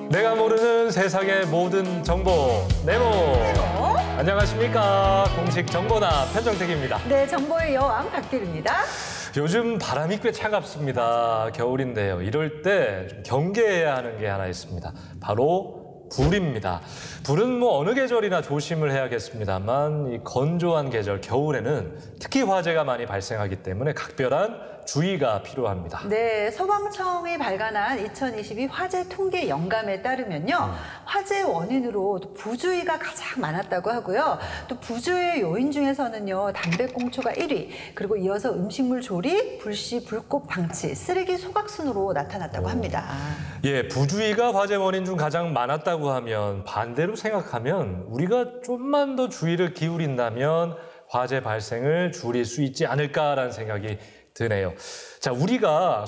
내가 모르는 세상의 모든 정보 네모. 안녕하십니까. 공식 정보나 편정택입니다. 네, 정보의 여왕 박길입니다. 요즘 바람이 꽤 차갑습니다. 겨울인데요. 이럴 때 좀 경계해야 하는 게 하나 있습니다. 바로 불입니다. 불은 뭐 어느 계절이나 조심을 해야겠습니다만 이 건조한 계절 겨울에는 특히 화재가 많이 발생하기 때문에 각별한 주의가 필요합니다. 네, 소방청이 발간한 2022 화재 통계 영감에 따르면요. 화재 원인으로 부주의가 가장 많았다고 하고요. 또 부주의 요인 중에서는요. 담배꽁초가 1위, 그리고 이어서 음식물 조리, 불씨, 불꽃 방치, 쓰레기 소각 순으로 나타났다고 합니다. 예, 부주의가 화재 원인 중 가장 많았다고 하면 반대로 생각하면 우리가 좀만 더 주의를 기울인다면 화재 발생을 줄일 수 있지 않을까라는 생각이 드네요. 자, 우리가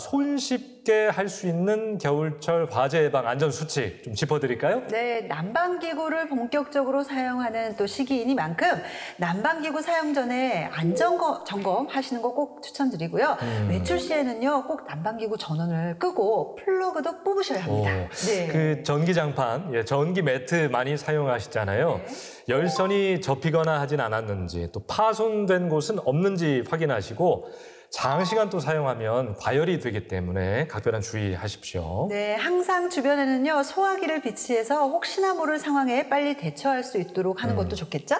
손쉽게 할 수 있는 겨울철 화재 예방 안전 수칙 좀 짚어드릴까요? 네, 난방기구를 본격적으로 사용하는 또 시기이니만큼 난방기구 사용 전에 안전 점검 하시는 거 꼭 추천드리고요. 외출 시에는요, 꼭 난방기구 전원을 끄고 플러그도 뽑으셔야 합니다. 네. 그 전기장판, 전기 매트 많이 사용하시잖아요. 네. 열선이 접히거나 하진 않았는지, 또 파손된 곳은 없는지 확인하시고 장시간 또 사용하면 과열이 되기 때문에 각별한 주의하십시오. 네, 항상 주변에는요 소화기를 비치해서 혹시나 모를 상황에 빨리 대처할 수 있도록 하는 것도 좋겠죠?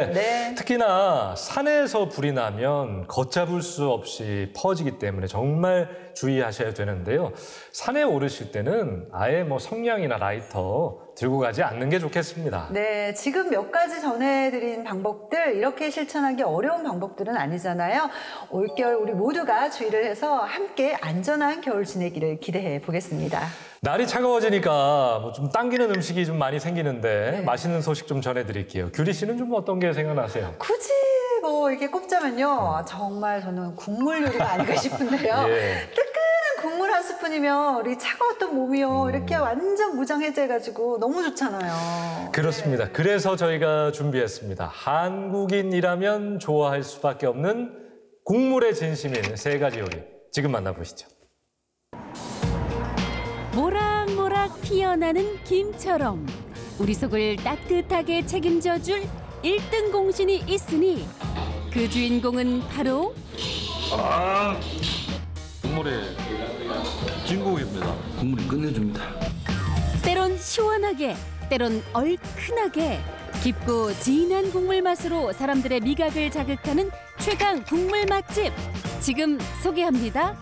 네. 특히나 산에서 불이 나면 걷잡을 수 없이 퍼지기 때문에 정말 주의하셔야 되는데요. 산에 오르실 때는 아예 뭐 성냥이나 라이터 들고 가지 않는 게 좋겠습니다. 네, 지금 몇 가지 전해드린 방법들 이렇게 실천하기 어려운 방법들은 아니잖아요. 올겨울 우리 모두가 주의를 해서 함께 안전한 겨울 지내기를 기대해 보겠습니다. 날이 차가워지니까 뭐 좀 당기는 음식이 좀 많이 생기는데 네. 맛있는 소식 좀 전해드릴게요. 규리 씨는 좀 어떤 게 생각나세요? 굳이 뭐 이렇게 꼽자면요. 정말 저는 국물 요리가 아닐까 싶은데요. 예. 뜨끈한 국물 한 스푼이면 우리 차가웠던 몸이요. 이렇게 완전 무장해제해가지고 너무 좋잖아요. 그렇습니다. 그래서 저희가 준비했습니다. 한국인이라면 좋아할 수밖에 없는 국물의 진심인 3가지 요리. 지금 만나보시죠. 모락모락 피어나는 김처럼 우리 속을 따뜻하게 책임져줄 1등 공신이 있으니 그 주인공은 바로 국물의 진국입니다. 국물이 끝내줍니다. 때론 시원하게 때론 얼큰하게 깊고 진한 국물 맛으로 사람들의 미각을 자극하는 최강 국물 맛집 지금 소개합니다.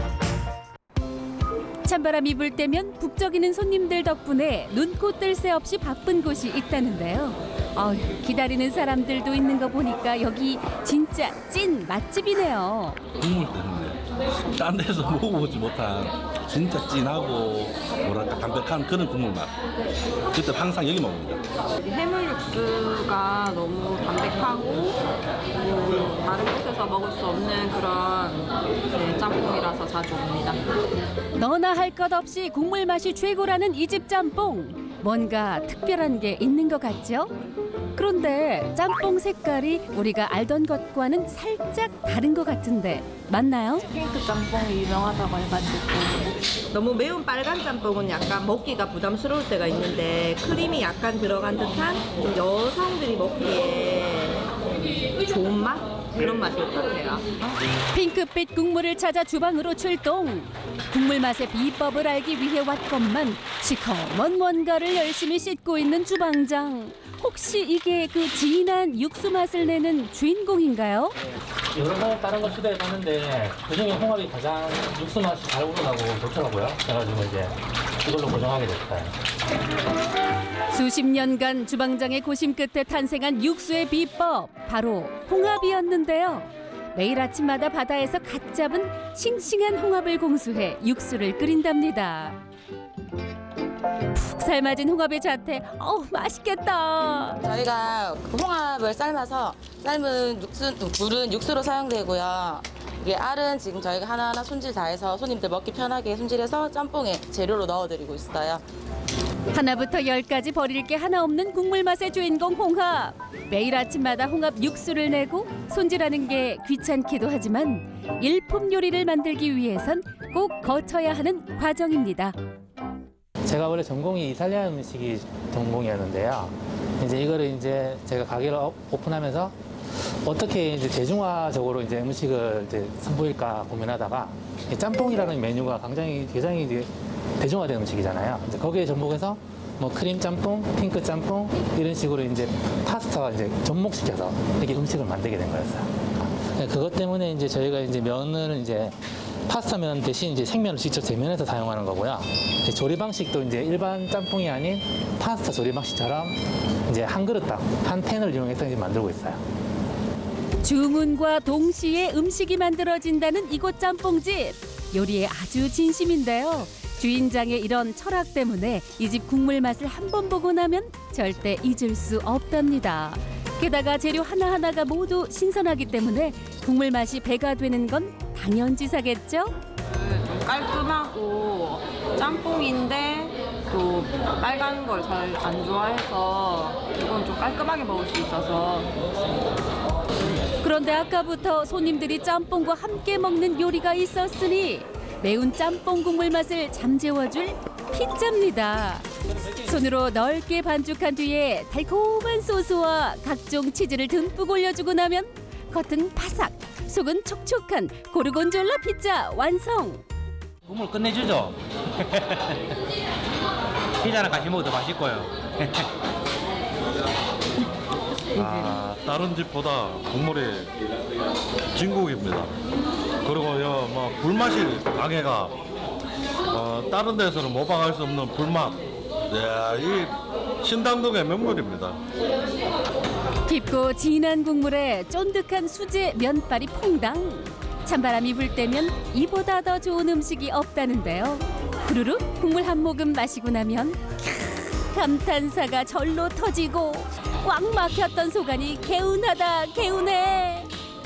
찬바람이 불 때면 북적이는 손님들 덕분에 눈코 뜰 새 없이 바쁜 곳이 있다는데요. 기다리는 사람들도 있는 거 보니까 여기 진짜 찐 맛집이네요. 국물 때문에 딴 데서 먹어보지 못한 진짜 진하고 뭐랄까 담백한 그런 국물 맛. 그때 항상 여기 먹습니다. 해물 육수가 너무 담백하고 뭐 다른 곳에서 먹을 수 없는 그런 짬뽕이라서 자주 옵니다. 너나 할 것 없이 국물 맛이 최고라는 이 집 짬뽕. 뭔가 특별한 게 있는 것 같죠? 그런데 짬뽕 색깔이 우리가 알던 것과는 살짝 다른 것 같은데 맞나요? 핑크 짬뽕이 유명하다고 해가지고 너무 매운 빨간 짬뽕은 약간 먹기가 부담스러울 때가 있는데 크림이 약간 들어간 듯한 좀 여성들이 먹기에 좋은 맛? 그런 맛일 것 같아요. 핑크빛 국물을 찾아 주방으로 출동. 국물 맛의 비법을 알기 위해 왔건만 시커먼 뭔가를 열심히 씻고 있는 주방장. 혹시 이게 그 진한 육수 맛을 내는 주인공인가요? 여러 번 다른 거 시도해봤는데 그중에 홍합이 가장 육수 맛이 잘 우러나고 좋더라고요. 그래가지고 이제 이걸로 고정하게 됐어요. 수십 년간 주방장의 고심 끝에 탄생한 육수의 비법 바로 홍합이었는데요. 매일 아침마다 바다에서 갓 잡은 싱싱한 홍합을 공수해 육수를 끓인답니다. 푹 삶아진 홍합의 자태, 맛있겠다. 저희가 홍합을 삶아서 삶은 물은 육수로 사용되고요. 이게 알은 지금 저희가 하나하나 손질 다 해서 손님들 먹기 편하게 손질해서 짬뽕에 재료로 넣어드리고 있어요. 하나부터 10까지 버릴 게 하나 없는 국물 맛의 주인공 홍합. 매일 아침마다 홍합 육수를 내고 손질하는 게 귀찮기도 하지만 일품 요리를 만들기 위해선 꼭 거쳐야 하는 과정입니다. 제가 원래 전공이 이탈리아 음식이 전공이었는데요. 이제 이거를 이제 제가 가게를 오픈하면서 어떻게 이제 대중화적으로 이제 음식을 이제 선보일까 고민하다가 이 짬뽕이라는 메뉴가 굉장히 이제 대중화된 음식이잖아요. 이제 거기에 접목해서 뭐 크림 짬뽕, 핑크 짬뽕 이런 식으로 이제 파스타와 이제 접목시켜서 이렇게 음식을 만들게 된 거였어요. 그것 때문에 이제 저희가 이제 면을 이제 파스타면 대신 이제 생면을 직접 재면해서 사용하는 거고요. 이제 조리 방식도 이제 일반 짬뽕이 아닌 파스타 조리 방식처럼 이제 한 그릇당 한 팬을 이용해서 이제 만들고 있어요. 주문과 동시에 음식이 만들어진다는 이곳 짬뽕집. 요리에 아주 진심인데요. 주인장의 이런 철학 때문에 이 집 국물 맛을 한 번 보고 나면 절대 잊을 수 없답니다. 게다가 재료 하나하나가 모두 신선하기 때문에 국물 맛이 배가 되는 건 당연지사겠죠? 좀 깔끔하고 짬뽕인데 또 빨간 걸 잘 안 좋아해서 이건 좀 깔끔하게 먹을 수 있어서. 그런데 아까부터 손님들이 짬뽕과 함께 먹는 요리가 있었으니 매운 짬뽕 국물 맛을 잠재워줄 피자입니다. 손으로 넓게 반죽한 뒤에 달콤한 소스와 각종 치즈를 듬뿍 올려주고 나면 겉은 바삭, 속은 촉촉한 고르곤졸라 피자 완성! 국물 끝내주죠. 피자랑 같이 먹어도 맛있고요. 다른 집보다 국물이 진국입니다. 그리고 뭐 불맛이 강해가 다른 데서는 모방할 수 없는 불맛. 이 신당동의 명물입니다. 깊고 진한 국물에 쫀득한 수제 면발이 퐁당. 찬바람이 불 때면 이보다 더 좋은 음식이 없다는데요. 후루룩 국물 한 모금 마시고 나면 감탄사가 절로 터지고 꽉 막혔던 속안이 개운하다 개운해.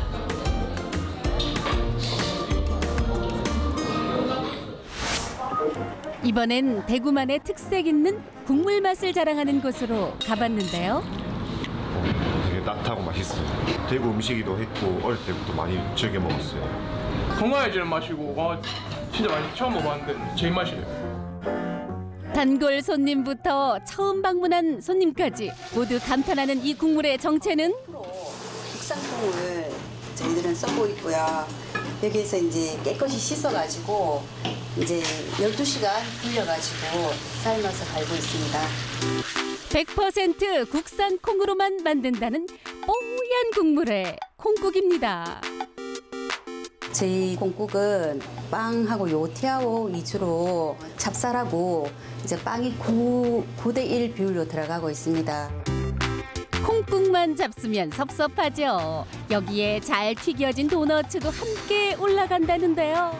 이번엔 대구만의 특색 있는 국물 맛을 자랑하는 곳으로 가봤는데요. 되게 따뜻하고 맛있어요. 대구 음식이기도 했고 어릴 때부터 많이 즐겨 먹었어요. 건강해지는 맛이고 진짜 맛있어. 처음 먹어봤는데 제일 맛이에요. 단골 손님부터 처음 방문한 손님까지 모두 감탄하는 이 국물의 정체는 국산콩을 저희들은 써고 있고요. 여기에서 이제 깨끗이 씻어가지고 이제 12시간 불려가지고 삶아서 갈고 있습니다. 100% 국산 콩으로만 만든다는 뽀얀 국물의 콩국입니다. 저희 콩국은 빵하고 요티하오 위주로 찹쌀하고 이제 빵이 9대1 비율로 들어가고 있습니다. 콩국만 잡수면 섭섭하죠. 여기에 잘 튀겨진 도너츠도 함께 올라간다는데요.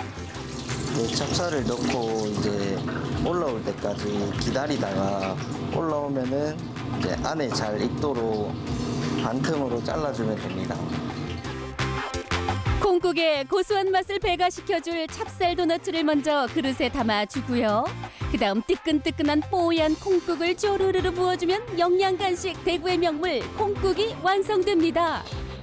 찹쌀을 넣고 이제 올라올 때까지 기다리다가 올라오면은 이제 안에 잘 익도록 반틈으로 잘라주면 됩니다. 콩국의 고소한 맛을 배가시켜줄 찹쌀 도너츠를 먼저 그릇에 담아주고요. 그다음 뜨끈뜨끈한 뽀얀 콩국을 쪼르르르 부어주면 영양 간식 대구의 명물 콩국이 완성됩니다.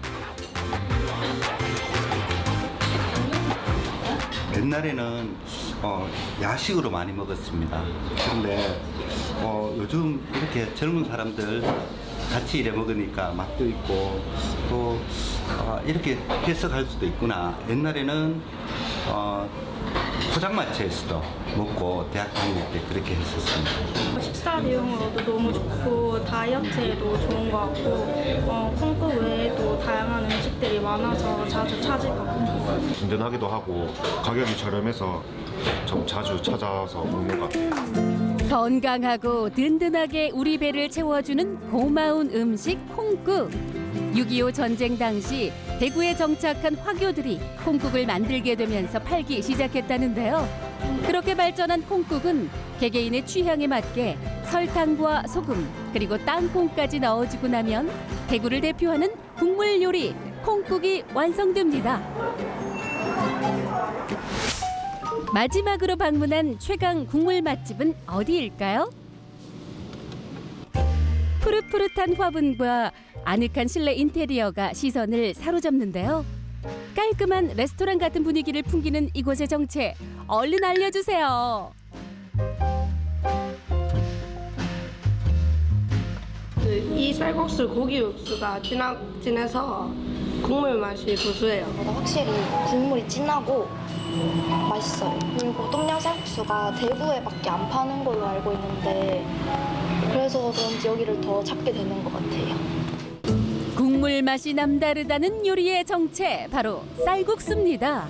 옛날에는 야식으로 많이 먹었습니다. 그런데 요즘 이렇게 젊은 사람들 같이 일해 먹으니까 맛도 있고 또 이렇게 해석할 수도 있구나. 옛날에는 포장마차에서도 먹고 대학 다닐 때 그렇게 했었습니다. 식사 대용으로도 너무 좋고 다이어트에도 좋은 것 같고 콩국 외에도 다양한 음식들이 많아서 자주 찾아가고 든든하기도 하고 가격이 저렴해서 좀 자주 찾아서 먹는 것 같아요. 건강하고 든든하게 우리 배를 채워주는 고마운 음식 콩국. 6.25 전쟁 당시 대구에 정착한 화교들이 콩국을 만들게 되면서 팔기 시작했다는데요. 그렇게 발전한 콩국은 개개인의 취향에 맞게 설탕과 소금 그리고 땅콩까지 넣어주고 나면 대구를 대표하는 국물 요리 콩국이 완성됩니다. 마지막으로 방문한 최강 국물 맛집은 어디일까요? 푸릇푸릇한 화분과 아늑한 실내 인테리어가 시선을 사로잡는데요. 깔끔한 레스토랑 같은 분위기를 풍기는 이곳의 정체 얼른 알려주세요. 쌀국수 고기 육수가 진해서 국물 맛이 고소해요. 확실히 국물이 진하고 맛있어요. 그리고 똠양 쌀국수가 대구에밖에 안 파는 걸로 알고 있는데 그래서 그런지 여기를 더 찾게 되는 것 같아요. 국물 맛이 남다르다는 요리의 정체, 바로 쌀국수입니다.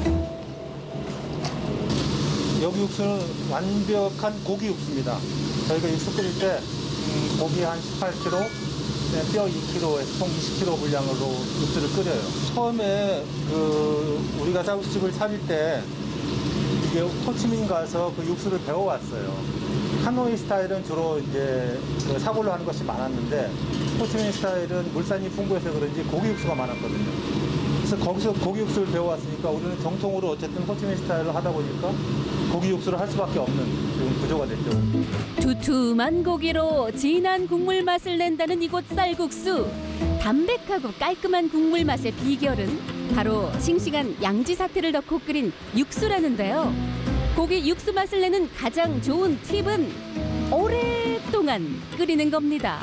여기 육수는 완벽한 고기 육수입니다. 저희가 육수 끓일 때 고기 한 18kg, 뼈 2kg에서 총 20kg 분량으로 육수를 끓여요. 처음에 우리가 쌀국수집을 차릴 때 이게 호치민 가서 그 육수를 배워왔어요. 하노이 스타일은 주로 이제 사골로 하는 것이 많았는데 호치민 스타일은 물산이 풍부해서 그런지 고기 육수가 많았거든요. 그래서 거기서 고기 육수를 배워왔으니까 우리는 정통으로 어쨌든 호치민 스타일로 하다 보니까 고기 육수를 할 수밖에 없는 그런 구조가 됐죠. 두툼한 고기로 진한 국물 맛을 낸다는 이곳 쌀국수. 담백하고 깔끔한 국물 맛의 비결은 바로 싱싱한 양지 사태를 넣고 끓인 육수라는데요. 고기 육수 맛을 내는 가장 좋은 팁은 오랫동안 끓이는 겁니다.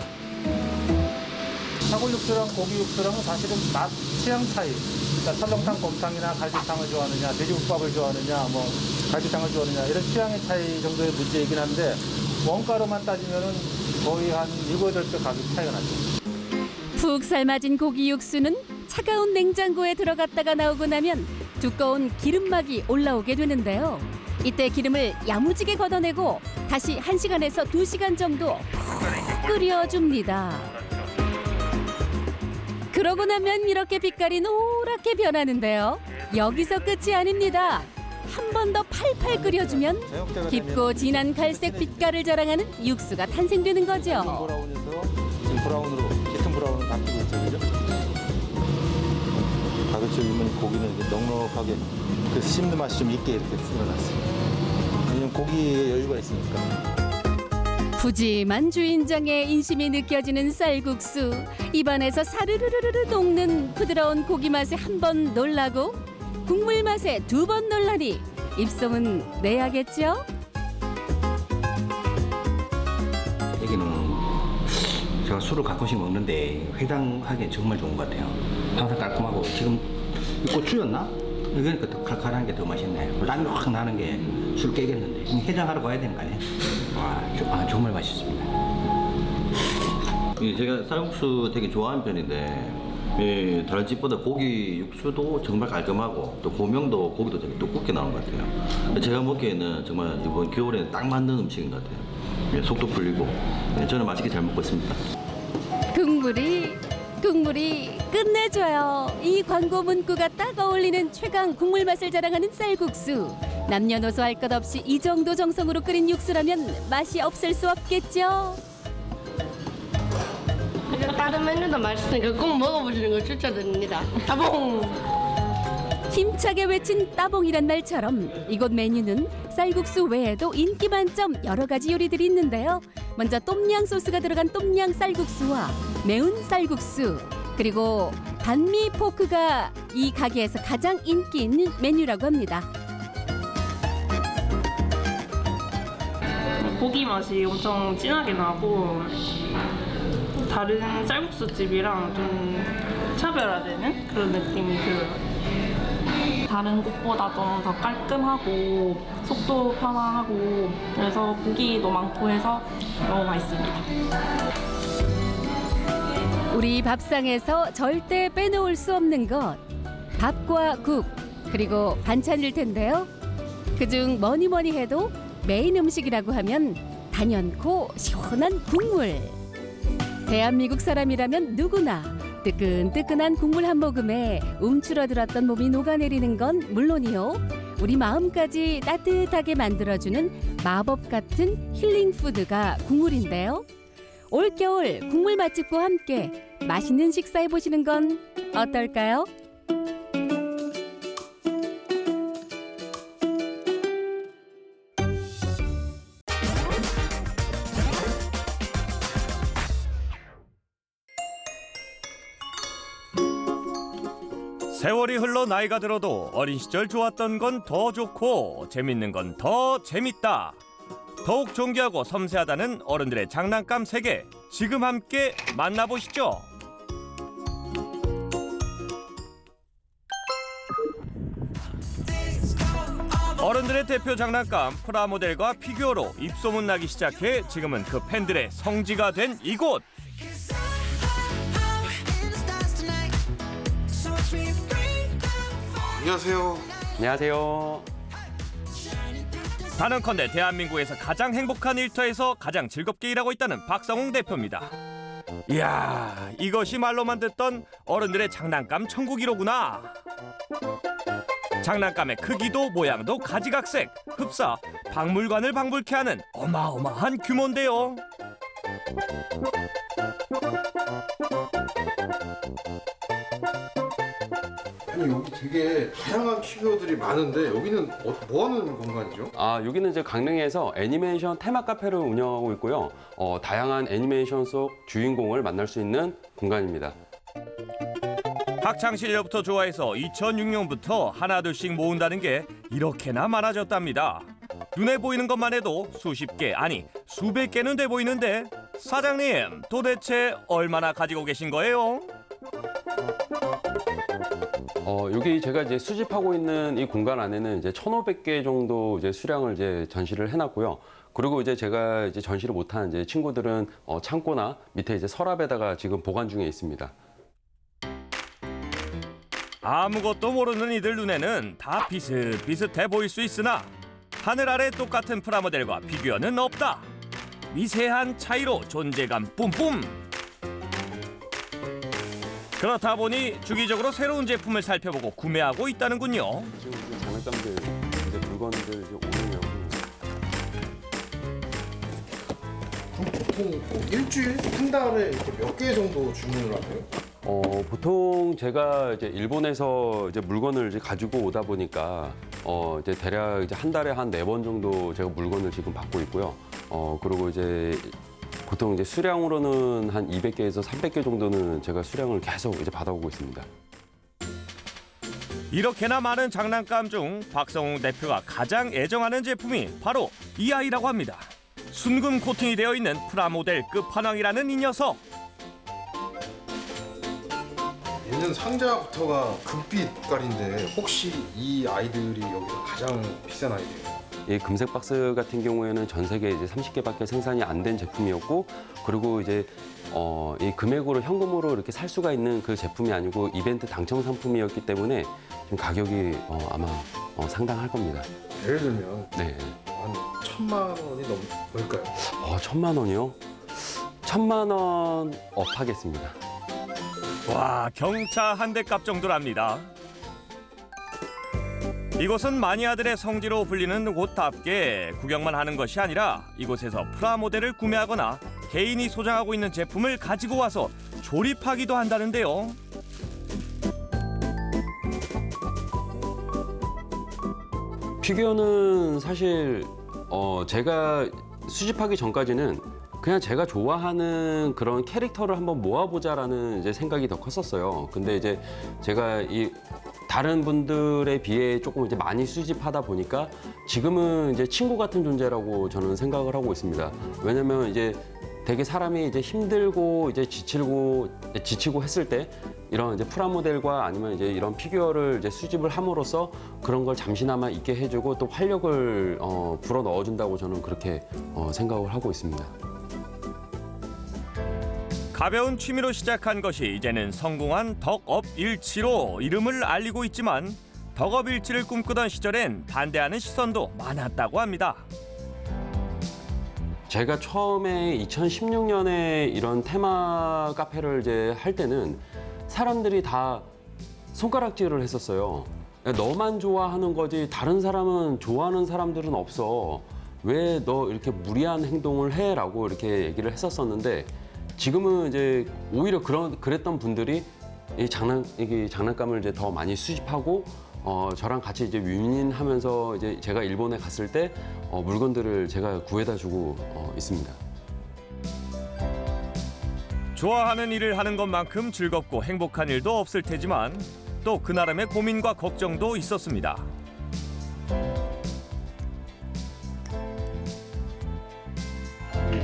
사골 육수랑 고기 육수랑은 사실은 맛 취향 차이. 그러니까 설렁탕, 곰탕이나 갈비탕을 좋아하느냐, 돼지국밥을 좋아하느냐, 뭐 갈비탕을 좋아하느냐 이런 취향의 차이 정도의 문제이긴 한데 원가로만 따지면은 거의 한 7, 8배 가격 차이가 나죠. 푹 삶아진 고기 육수는 차가운 냉장고에 들어갔다가 나오고 나면 두꺼운 기름막이 올라오게 되는데요. 이때 기름을 야무지게 걷어내고 다시 1시간에서 2시간 정도 푹 끓여줍니다. 그러고 나면 이렇게 빛깔이 노랗게 변하는데요. 여기서 끝이 아닙니다. 한 번 더 팔팔 끓여주면 깊고 진한 갈색 빛깔을 자랑하는 육수가 탄생되는 거죠. 지금 브라운으로, 짙은 브라운으로 바뀌고 있죠, 그죠? 가급적 익은 고기는 이렇게 넉넉하게 그 씹는 맛이 좀 있게 이렇게 썰어놨어요. 왜냐면 고기에 여유가 있으니까. 푸짐한 주인장의 인심이 느껴지는 쌀국수. 입안에서 사르르르르 녹는 부드러운 고기 맛에 한 번 놀라고 국물 맛에 2번 놀라니 입소문 내야겠죠? 여기는 제가 술을 가끔씩 먹는데 회당하기엔 정말 좋은 것 같아요. 항상 깔끔하고 지금 고추였나? 그러니까 더 칼칼한 게 더 맛있네. 땀이 확 나는 게 술 깨겠는데 해장하러 가야 되는 거 아니에요? 와, 정말 맛있습니다. 제가 쌀국수 되게 좋아하는 편인데 다른 집보다 고기 육수도 정말 깔끔하고 또 고명도 고기도 되게 두껍게 나온 것 같아요. 제가 먹기에는 정말 이번 겨울에는 딱 맞는 음식인 것 같아요. 속도 풀리고 저는 맛있게 잘 먹고 있습니다. 국물이 끝내줘요. 이 광고 문구가 딱 어울리는 최강 국물 맛을 자랑하는 쌀국수. 남녀노소 할 것 없이 이 정도 정성으로 끓인 육수라면 맛이 없을 수 없겠죠. 다른 메뉴도 맛있으니까 꼭 먹어보시는 걸 추천드립니다. 따봉! 힘차게 외친 따봉이란 말처럼 이곳 메뉴는 쌀국수 외에도 인기 만점 여러 가지 요리들이 있는데요. 먼저 똠양 소스가 들어간 똠양 쌀국수와 매운 쌀국수, 그리고 반미 포크가 이 가게에서 가장 인기 있는 메뉴라고 합니다. 고기 맛이 엄청 진하게 나고 다른 쌀국수집이랑 좀 차별화되는 그런 느낌이 들어요. 다른 곳보다 좀 더 깔끔하고 속도 편안하고 그래서 고기도 많고 해서 너무 맛있습니다. 우리 밥상에서 절대 빼놓을 수 없는 것, 밥과 국, 그리고 반찬일 텐데요. 그중 뭐니 해도 메인 음식이라고 하면 단연코 시원한 국물. 대한민국 사람이라면 누구나 뜨끈뜨끈한 국물 한 모금에 움츠러들었던 몸이 녹아내리는 건 물론이요, 우리 마음까지 따뜻하게 만들어주는 마법 같은 힐링 푸드가 국물인데요. 올겨울 국물 맛집과 함께 맛있는 식사 해보시는 건 어떨까요? 세월이 흘러 나이가 들어도 어린 시절 좋았던 건 더 좋고 재밌는 건 더 재밌다. 더욱 존귀하고 섬세하다는 어른들의 장난감 세계. 지금 함께 만나보시죠. 어른들의 대표 장난감 프라모델과 피규어로 입소문 나기 시작해 지금은 그 팬들의 성지가 된 이곳. 안녕하세요. 안녕하세요. 단언컨대 대한민국에서 가장 행복한 일터에서 가장 즐겁게 일하고 있다는 박성웅 대표입니다. 이야, 이것이 말로만 듣던 어른들의 장난감 천국이로구나. 장난감의 크기도 모양도 가지각색, 흡사, 박물관을 방불케 하는 어마어마한 규모인데요. 아니 여기 되게 다양한 피규어들이 많은데 여기는 뭐 하는 공간이죠? 여기는 이제 강릉에서 애니메이션 테마 카페를 운영하고 있고요. 다양한 애니메이션 속 주인공을 만날 수 있는 공간입니다. 학창 시절부터 좋아해서 2006년부터 하나둘씩 모은다는 게 이렇게나 많아졌답니다. 눈에 보이는 것만 해도 수십 개, 아니 수백 개는 돼 보이는데 사장님, 도대체 얼마나 가지고 계신 거예요? 여기 제가 이제 수집하고 있는 이 공간 안에는 이제 1,500개 정도 이제 수량을 이제 전시를 해놨고요. 그리고 이제 제가 이제 전시를 못한 이제 친구들은 창고나 밑에 이제 서랍에다가 지금 보관 중에 있습니다. 아무것도 모르는 이들 눈에는 다 비슷비슷해 보일 수 있으나 하늘 아래 똑같은 프라모델과 비교는 없다. 미세한 차이로 존재감 뿜뿜. 그렇다 보니 주기적으로 새로운 제품을 살펴보고 구매하고 있다는군요. 지금 장난감들, 이제 물건들 이제 오느냐고. 그럼 보통 일주일, 한 달에 이렇게 몇 개 정도 주문을 하세요? 보통 제가 이제 일본에서 이제 물건을 이제 가지고 오다 보니까 이제 대략 이제 한 달에 한 4번 정도 제가 물건을 지금 받고 있고요. 그리고 이제 보통 이제 수량으로는 한 200개에서 300개 정도는 제가 수량을 계속 이제 받아오고 있습니다. 이렇게나 많은 장난감 중 박성웅 대표가 가장 애정하는 제품이 바로 이 아이라고 합니다. 순금 코팅이 되어 있는 프라모델 끝판왕이라는 이 녀석. 얘는 상자부터가 금빛깔인데 혹시 이 아이들이 여기서 가장 비싼 아이들이에요? 이 금색 박스 같은 경우에는 전 세계 이제 30개밖에 생산이 안 된 제품이었고, 그리고 이제 이 금액으로 현금으로 이렇게 살 수가 있는 그 제품이 아니고 이벤트 당첨 상품이었기 때문에 지금 가격이 아마 상당할 겁니다. 예를 들면 네. 한 1,000만 원이 넘을까요? 1,000만 원이요? 1,000만 원 업하겠습니다. 와, 경차 한 대 값 정도랍니다. 이곳은 마니아들의 성지로 불리는 곳답게 구경만 하는 것이 아니라 이곳에서 프라모델을 구매하거나 개인이 소장하고 있는 제품을 가지고 와서 조립하기도 한다는데요. 피규어는 사실 제가 수집하기 전까지는 그냥 제가 좋아하는 그런 캐릭터를 한번 모아보자라는 이제 생각이 더 컸었어요. 근데 이제 제가 이 다른 분들에 비해 조금 이제 많이 수집하다 보니까 지금은 이제 친구 같은 존재라고 저는 생각을 하고 있습니다. 왜냐면 이제 되게 사람이 이제 힘들고 이제 지치고 했을 때 이런 이제 프라모델과 아니면 이제 이런 피규어를 이제 수집을 함으로써 그런 걸 잠시나마 잊게 해주고 또 활력을 불어 넣어준다고 저는 그렇게 생각을 하고 있습니다. 가벼운 취미로 시작한 것이 이제는 성공한 덕업일치로 이름을 알리고 있지만 덕업일치를 꿈꾸던 시절엔 반대하는 시선도 많았다고 합니다. 제가 처음에 2016년에 이런 테마 카페를 이제 할 때는 사람들이 다 손가락질을 했었어요. 너만 좋아하는 거지 다른 사람은 좋아하는 사람들은 없어. 왜 너 이렇게 무리한 행동을 해? 라고 이렇게 얘기를 했었었는데 지금은 이제 오히려 그랬던 분들이 이 장난감을 이제 더 많이 수집하고 저랑 같이 이제 윈윈하면서 이제 제가 일본에 갔을 때 물건들을 제가 구해다 주고 있습니다. 좋아하는 일을 하는 것만큼 즐겁고 행복한 일도 없을 테지만 또 그 나름의 고민과 걱정도 있었습니다.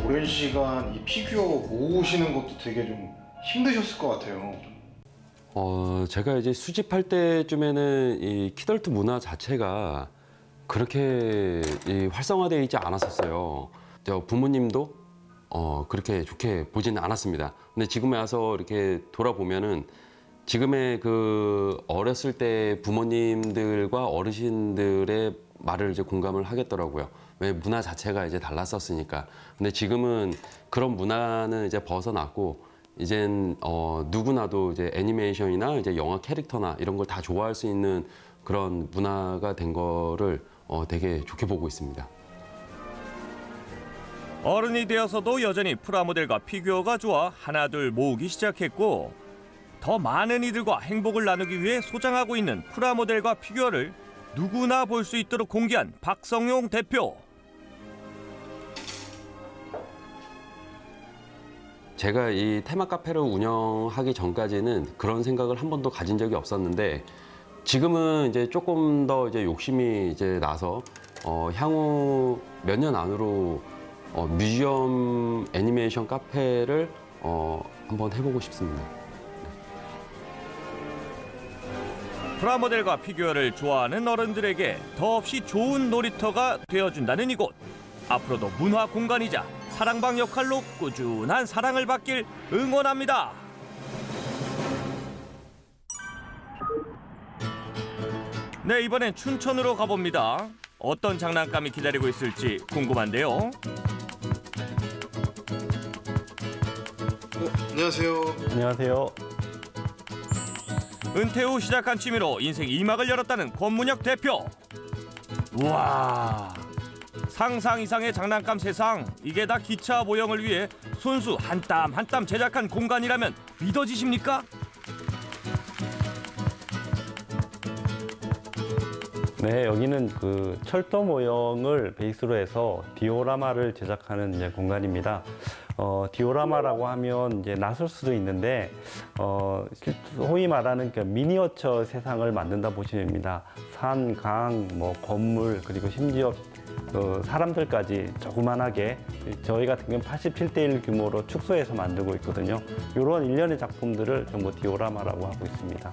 오랜 시간 이 피규어 모으시는 것도 되게 좀 힘드셨을 것 같아요. 제가 이제 수집할 때쯤에는 이 키덜트 문화 자체가 그렇게 활성화되어 있지 않았었어요. 부모님도 그렇게 좋게 보지는 않았습니다. 근데 지금에 와서 이렇게 돌아보면은 지금의 그 어렸을 때 부모님들과 어르신들의 말을 이제 공감을 하겠더라고요. 왜 문화 자체가 이제 달랐었으니까. 근데 지금은 그런 문화는 이제 벗어났고, 이젠 누구나도 이제 애니메이션이나 이제 영화 캐릭터나 이런 걸 다 좋아할 수 있는 그런 문화가 된 거를 되게 좋게 보고 있습니다. 어른이 되어서도 여전히 프라모델과 피규어가 좋아 하나둘 모으기 시작했고, 더 많은 이들과 행복을 나누기 위해 소장하고 있는 프라모델과 피규어를 누구나 볼 수 있도록 공개한 박성용 대표. 제가 이 테마 카페를 운영하기 전까지는 그런 생각을 한 번도 가진 적이 없었는데, 지금은 이제 조금 더 이제 욕심이 이제 나서 향후 몇 년 안으로 뮤지엄 애니메이션 카페를 한번 해보고 싶습니다. 프라모델과 피규어를 좋아하는 어른들에게 더없이 좋은 놀이터가 되어준다는 이곳. 앞으로도 문화 공간이자 사랑방 역할로 꾸준한 사랑을 받길 응원합니다. 네, 이번엔 춘천으로 가봅니다. 어떤 장난감이 기다리고 있을지 궁금한데요. 안녕하세요. 안녕하세요. 은퇴 후 시작한 취미로 인생 2막을 열었다는 권문혁 대표. 우와, 상상 이상의 장난감 세상. 이게 다 기차 모형을 위해 손수 한 땀 한 땀 제작한 공간이라면 믿어지십니까? 네, 여기는 그 철도 모형을 베이스로 해서 디오라마를 제작하는 이제 공간입니다. 디오라마라고 하면 이제 낯설 수도 있는데, 소위 말하는 그 미니어처 세상을 만든다 보시면 됩니다. 산, 강, 뭐 건물, 그리고 심지어 사람들까지 조그만하게 저희 같은 경우는 87대1 규모로 축소해서 만들고 있거든요. 이런 일련의 작품들을 전부 디오라마라고 하고 있습니다.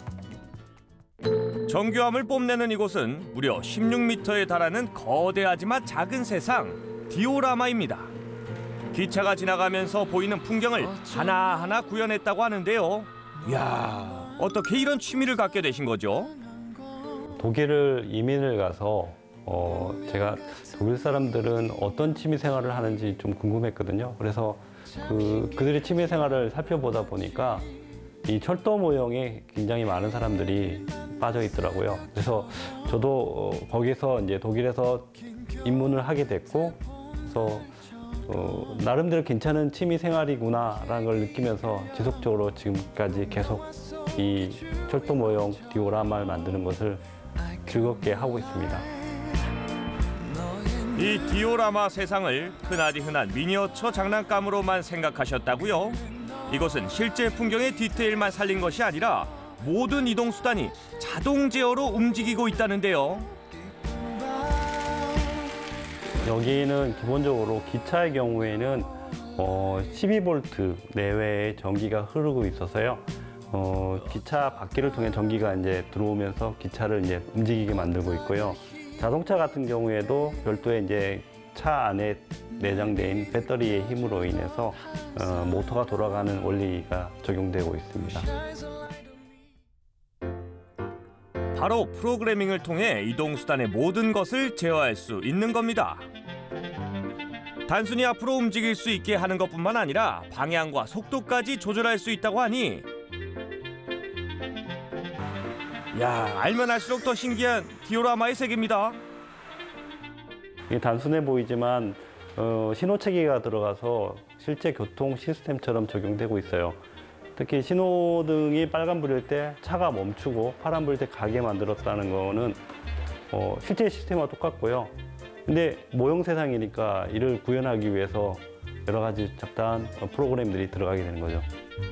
정교함을 뽐내는 이곳은 무려 16m에 달하는 거대하지만 작은 세상 디오라마입니다. 기차가 지나가면서 보이는 풍경을 하나하나 구현했다고 하는데요. 이야, 어떻게 이런 취미를 갖게 되신 거죠? 독일을 이민을 가서 제가 독일 사람들은 어떤 취미 생활을 하는지 좀 궁금했거든요. 그래서 그들의 취미 생활을 살펴보다 보니까 이 철도 모형에 굉장히 많은 사람들이 빠져 있더라고요. 그래서 저도 거기서 이제 독일에서 입문을 하게 됐고, 그래서 나름대로 괜찮은 취미 생활이구나라는 걸 느끼면서 지속적으로 지금까지 계속 이 철도 모형 디오라마를 만드는 것을 즐겁게 하고 있습니다. 이 디오라마 세상을 흔하디 흔한 미니어처 장난감으로만 생각하셨다고요? 이곳은 실제 풍경의 디테일만 살린 것이 아니라 모든 이동수단이 자동 제어로 움직이고 있다는데요. 여기는 기본적으로 기차의 경우에는 12V 내외의 전기가 흐르고 있어서요. 기차 바퀴를 통해 전기가 이제 들어오면서 기차를 이제 움직이게 만들고 있고요. 자동차 같은 경우에도 별도의 이제 차 안에 내장된 배터리의 힘으로 인해서 모터가 돌아가는 원리가 적용되고 있습니다. 바로 프로그래밍을 통해 이동수단의 모든 것을 제어할 수 있는 겁니다. 단순히 앞으로 움직일 수 있게 하는 것뿐만 아니라 방향과 속도까지 조절할 수 있다고 하니, 야, 알면 알수록 더 신기한 디오라마의 세계입니다. 이게 단순해 보이지만 신호체계가 들어가서 실제 교통 시스템처럼 적용되고 있어요. 특히 신호등이 빨간불일 때 차가 멈추고 파란불일 때 가게 만들었다는 거는 실제 시스템과 똑같고요. 근데 모형 세상이니까 이를 구현하기 위해서 여러 가지 잡다한 프로그램들이 들어가게 되는 거죠.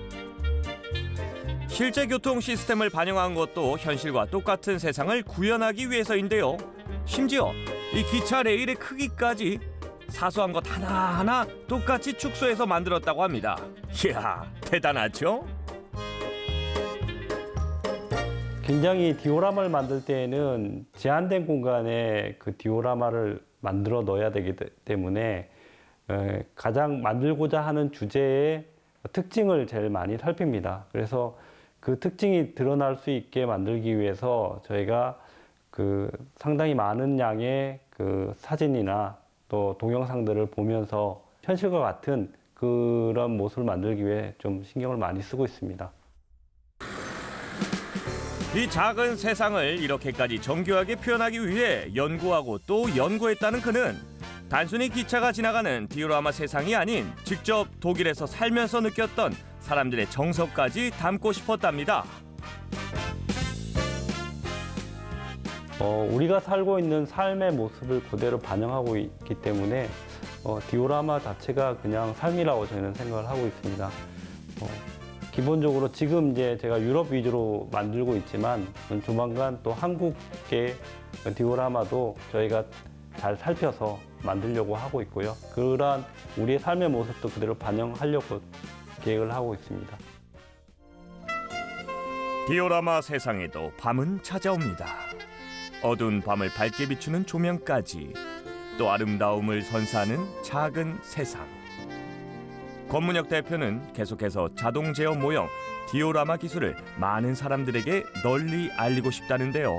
실제 교통 시스템을 반영한 것도 현실과 똑같은 세상을 구현하기 위해서인데요. 심지어 이 기차 레일의 크기까지 사소한 것 하나하나 똑같이 축소해서 만들었다고 합니다. 이야, 대단하죠? 굉장히 디오라마를 만들 때에는 제한된 공간에 그 디오라마를 만들어 넣어야 되기 때문에 가장 만들고자 하는 주제의 특징을 제일 많이 살핍니다. 그래서 그 특징이 드러날 수 있게 만들기 위해서 저희가 그 상당히 많은 양의 그 사진이나 또 동영상들을 보면서 현실과 같은 그런 모습을 만들기 위해 좀 신경을 많이 쓰고 있습니다. 이 작은 세상을 이렇게까지 정교하게 표현하기 위해 연구하고 또 연구했다는 그는 단순히 기차가 지나가는 디오라마 세상이 아닌 직접 독일에서 살면서 느꼈던 사람들의 정서까지 담고 싶었답니다. 우리가 살고 있는 삶의 모습을 그대로 반영하고 있기 때문에 디오라마 자체가 그냥 삶이라고 저희는 생각을 하고 있습니다. 기본적으로 지금 이제 제가 유럽 위주로 만들고 있지만 조만간 또 한국의 디오라마도 저희가 잘 살펴서 만들려고 하고 있고요. 그러한 우리의 삶의 모습도 그대로 반영하려고 계획을 하고 있습니다. 디오라마 세상에도 밤은 찾아옵니다. 어두운 밤을 밝게 비추는 조명까지 또 아름다움을 선사하는 작은 세상. 권문혁 대표는 계속해서 자동 제어 모형 디오라마 기술을 많은 사람들에게 널리 알리고 싶다는데요.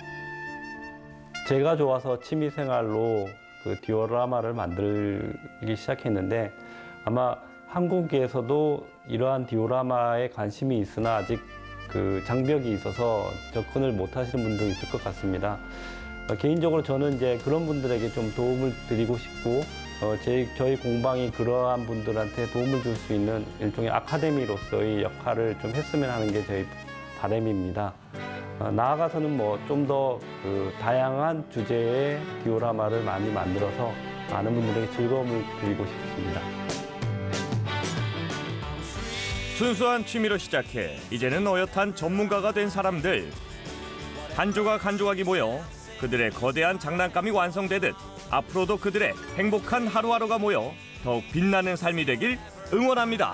제가 좋아서 취미생활로 그 디오라마를 만들기 시작했는데 아마 한국에서도 이러한 디오라마에 관심이 있으나 아직 그 장벽이 있어서 접근을 못 하시는 분도 있을 것 같습니다. 개인적으로 저는 이제 그런 분들에게 좀 도움을 드리고 싶고 저희 공방이 그러한 분들한테 도움을 줄 수 있는 일종의 아카데미로서의 역할을 좀 했으면 하는 게 저희 바람입니다. 나아가서는 뭐 좀 더 그 다양한 주제의 디오라마를 많이 만들어서 많은 분들에게 즐거움을 드리고 싶습니다. 순수한 취미로 시작해 이제는 어엿한 전문가가 된 사람들. 한 조각 한 조각이 모여 그들의 거대한 장난감이 완성되듯 앞으로도 그들의 행복한 하루하루가 모여 더욱 빛나는 삶이 되길 응원합니다.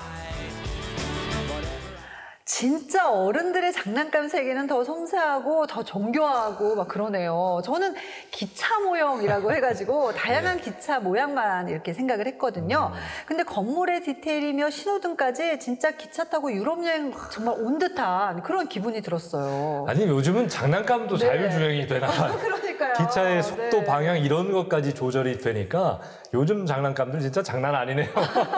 진짜 어른들의 장난감 세계는 더 섬세하고 더 정교하고 막 그러네요. 저는 기차 모형이라고 해가지고 다양한 기차 모양만 이렇게 생각을 했거든요. 근데 건물의 디테일이며 신호등까지 진짜 기차 타고 유럽 여행 정말 온 듯한 그런 기분이 들었어요. 아니 요즘은 장난감도 네. 자율주행이 되나 그러니까요. 기차의 속도, 네. 방향 이런 것까지 조절이 되니까 요즘 장난감들 진짜 장난 아니네요.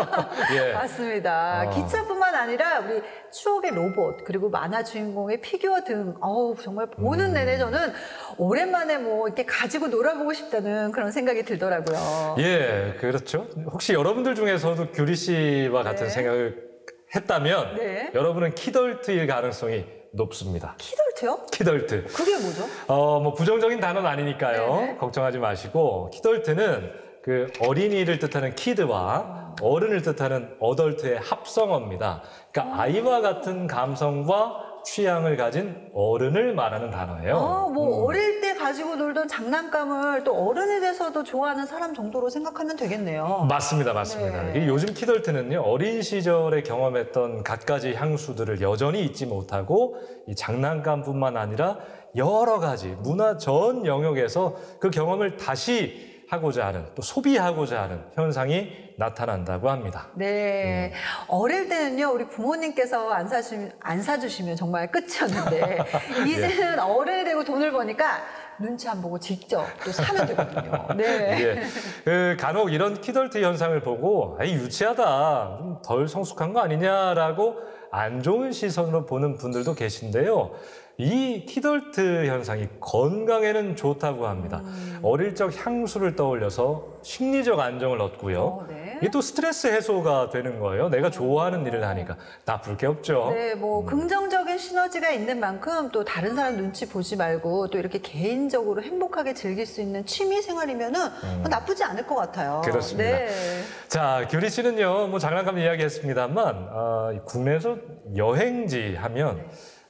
예. 맞습니다. 기차뿐만 아니라 우리 추억의 로봇 그리고 만화 주인공의 피규어 등 정말 보는 내내 저는 오랜만에 뭐 이렇게 가지고 놀아보고 싶다는 그런 생각이 들더라고요. 예, 그렇죠. 혹시 여러분들 중에서도 규리 씨와 같은 네. 생각을 했다면 네. 여러분은 키덜트일 가능성이 높습니다. 키덜트요? 키덜트. 그게 뭐죠? 뭐 부정적인 단어는 아니니까요. 네네. 걱정하지 마시고 키덜트는 그 어린이를 뜻하는 키드와 어른을 뜻하는 어덜트의 합성어입니다. 그러니까 아이와 같은 감성과 취향을 가진 어른을 말하는 단어예요. 뭐 어릴 때 가지고 놀던 장난감을 또 어른이 돼서도 좋아하는 사람 정도로 생각하면 되겠네요. 맞습니다. 네. 요즘 키덜트는요, 어린 시절에 경험했던 갖가지 향수들을 여전히 잊지 못하고 이 장난감뿐만 아니라 여러 가지 문화 전 영역에서 그 경험을 다시 하고자 하는, 또 소비하고자 하는 현상이 나타난다고 합니다. 네. 어릴 때는요, 우리 부모님께서 안 사주시면 정말 끝이었는데, 이제는 어른이 되고 돈을 버니까 눈치 안 보고 직접 또 사면 되거든요. 네. 예. 간혹 이런 키덜트 현상을 보고, 에이, 유치하다, 좀 덜 성숙한 거 아니냐라고 안 좋은 시선으로 보는 분들도 계신데요. 이 키덜트 현상이 건강에는 좋다고 합니다. 어릴 적 향수를 떠올려서 심리적 안정을 얻고요. 이게 또 스트레스 해소가 되는 거예요. 내가 좋아하는 일을 하니까 나쁠 게 없죠. 네, 뭐 긍정적인 시너지가 있는 만큼 또 다른 사람 눈치 보지 말고 또 이렇게 개인적으로 행복하게 즐길 수 있는 취미 생활이면은 나쁘지 않을 것 같아요. 그렇습니다. 네. 자, 규리 씨는요, 뭐 장난감 이야기했습니다만 국내에서 여행지 하면